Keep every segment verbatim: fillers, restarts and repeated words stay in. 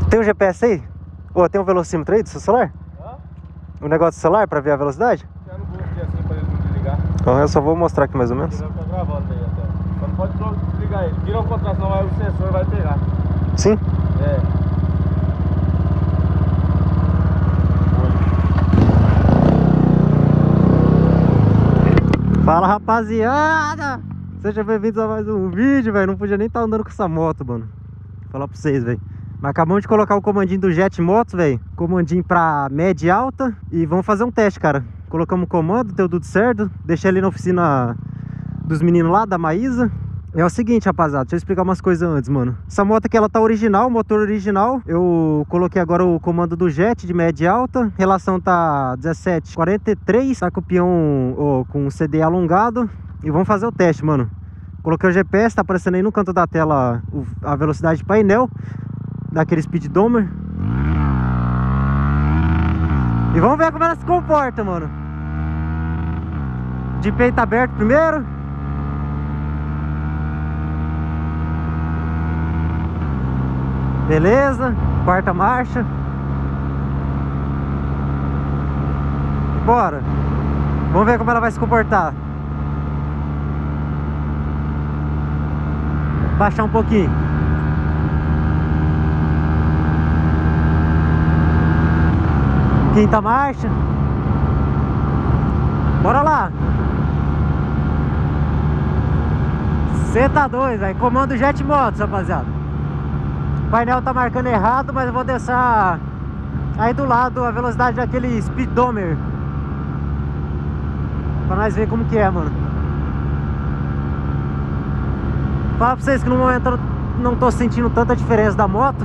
Tem um G P S aí? Ou tem um velocímetro aí do seu celular? Hã? Um negócio do celular pra ver a velocidade? Eu não vou aqui assim pra ele não desligar. Então eu só vou mostrar aqui mais ou menos. Ele vai ficar gravando aí até. Só não pode desligar ele. Vira ao contrário, senão aí o sensor vai pegar. Sim? É. Fala, rapaziada! Sejam bem-vindos a mais um vídeo, velho. Não podia nem estar andando com essa moto, mano. Vou falar pra vocês, velho. Mas acabamos de colocar o comandinho do Jet Motos, velho. Comandinho pra média e alta. E vamos fazer um teste, cara. Colocamos o comando, deu tudo certo. Deixei ali na oficina dos meninos lá, da Maísa. É o seguinte, rapaziada, deixa eu explicar umas coisas antes, mano. Essa moto aqui, ela tá original, motor original. Eu coloquei agora o comando do Jet de média e alta. Relação tá dezessete quarenta e três. Tá com o peão ó, com o C D alongado. E vamos fazer o teste, mano. Coloquei o G P S, tá aparecendo aí no canto da tela a velocidade de painel daquele speedometer. E vamos ver como ela se comporta, mano. De peito aberto primeiro. Beleza, quarta marcha. Bora. Vamos ver como ela vai se comportar. Baixar um pouquinho. Quinta marcha. Bora lá. Cê tá doido, velho. Comando Jet Motos, rapaziada. O painel tá marcando errado, mas eu vou deixar aí do lado a velocidade daquele speedometer pra nós ver como que é, mano. Fala pra vocês que no momento eu não tô sentindo tanta diferença da moto.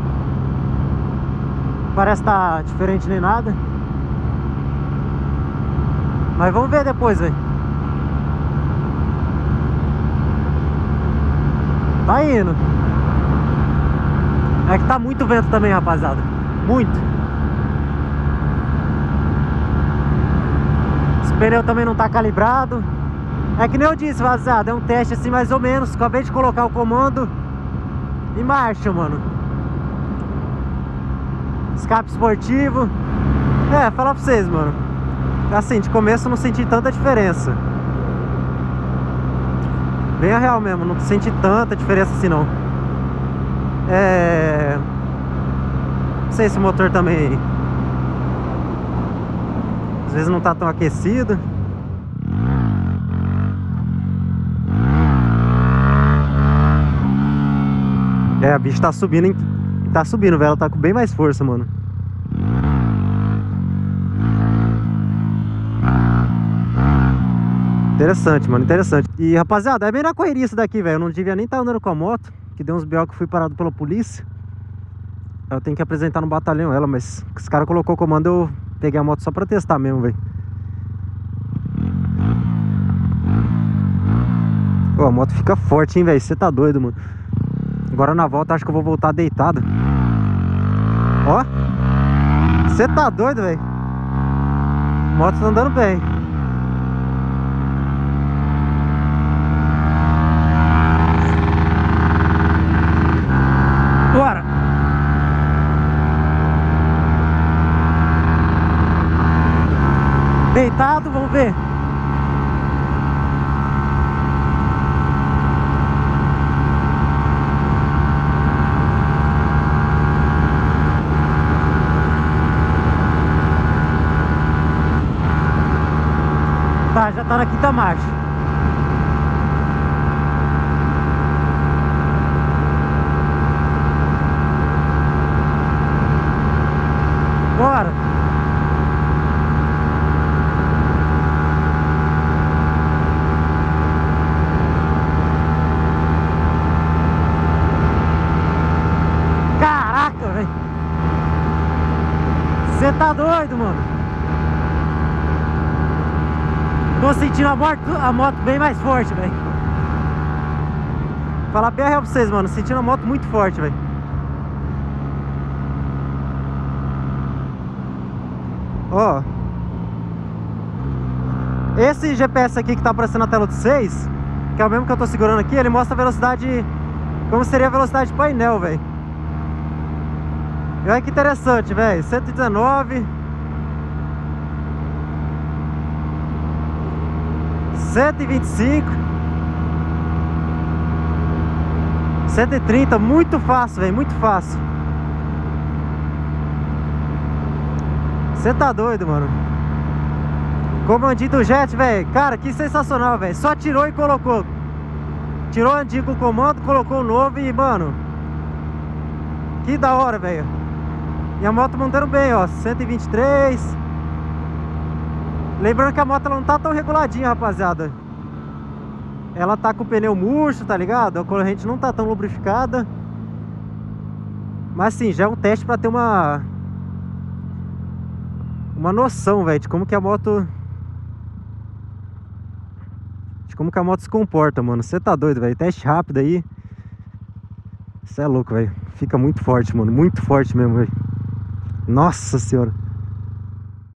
Parece tá diferente nem nada. Mas vamos ver depois, velho. Tá indo. É que tá muito vento também, rapaziada. Muito. Esse pneu também não tá calibrado. É que nem eu disse, rapaziada, é um teste assim mais ou menos. Acabei de colocar o comando em marcha, mano. Escape esportivo. É, falar pra vocês, mano. Assim, de começo eu não senti tanta diferença. Bem a real mesmo, não senti tanta diferença assim não. É... Não sei se o motor também às vezes não tá tão aquecido. É, a bicha tá subindo, hein? Tá subindo, velho. Ela tá com bem mais força, mano. Interessante, mano, interessante. E, rapaziada, é bem na correria isso daqui, velho. Eu não devia nem estar andando com a moto, que deu uns B O que eu fui parado pela polícia. Eu tenho que apresentar no batalhão ela, mas os caras colocou o comando, eu peguei a moto só pra testar mesmo, velho. Pô, a moto fica forte, hein, velho. Você tá doido, mano. Agora na volta acho que eu vou voltar deitado. Ó. Você tá doido, velho. A moto tá andando bem. Bora. Deitado, vamos ver. Tá, já tá na quinta marcha. Bora. Caraca, velho. Você tá doido, mano. Tô sentindo a moto, a moto bem mais forte, velho. Falar bem a real pra vocês, mano. Sentindo a moto muito forte, velho. Ó. Esse G P S aqui que tá aparecendo na tela de vocês, que é o mesmo que eu tô segurando aqui, ele mostra a velocidade, como seria a velocidade de painel, velho. E olha que interessante, velho. cento e dezenove. cento e vinte e cinco. cento e trinta, muito fácil, velho, muito fácil. Você tá doido, mano. Comandinho do Jet, velho. Cara, que sensacional, velho. Só tirou e colocou. Tirou o antigo comando, colocou o novo e, mano, que da hora, velho. E a moto mandando bem, ó. cento e vinte e três. Lembrando que a moto ela não tá tão reguladinha, rapaziada. Ela tá com o pneu murcho, tá ligado? A corrente não tá tão lubrificada. Mas sim, já é um teste pra ter uma Uma noção, velho, de como que a moto De como que a moto se comporta, mano. Você tá doido, velho. Teste rápido aí. Você é louco, velho. Fica muito forte, mano. Muito forte mesmo, velho. Nossa senhora.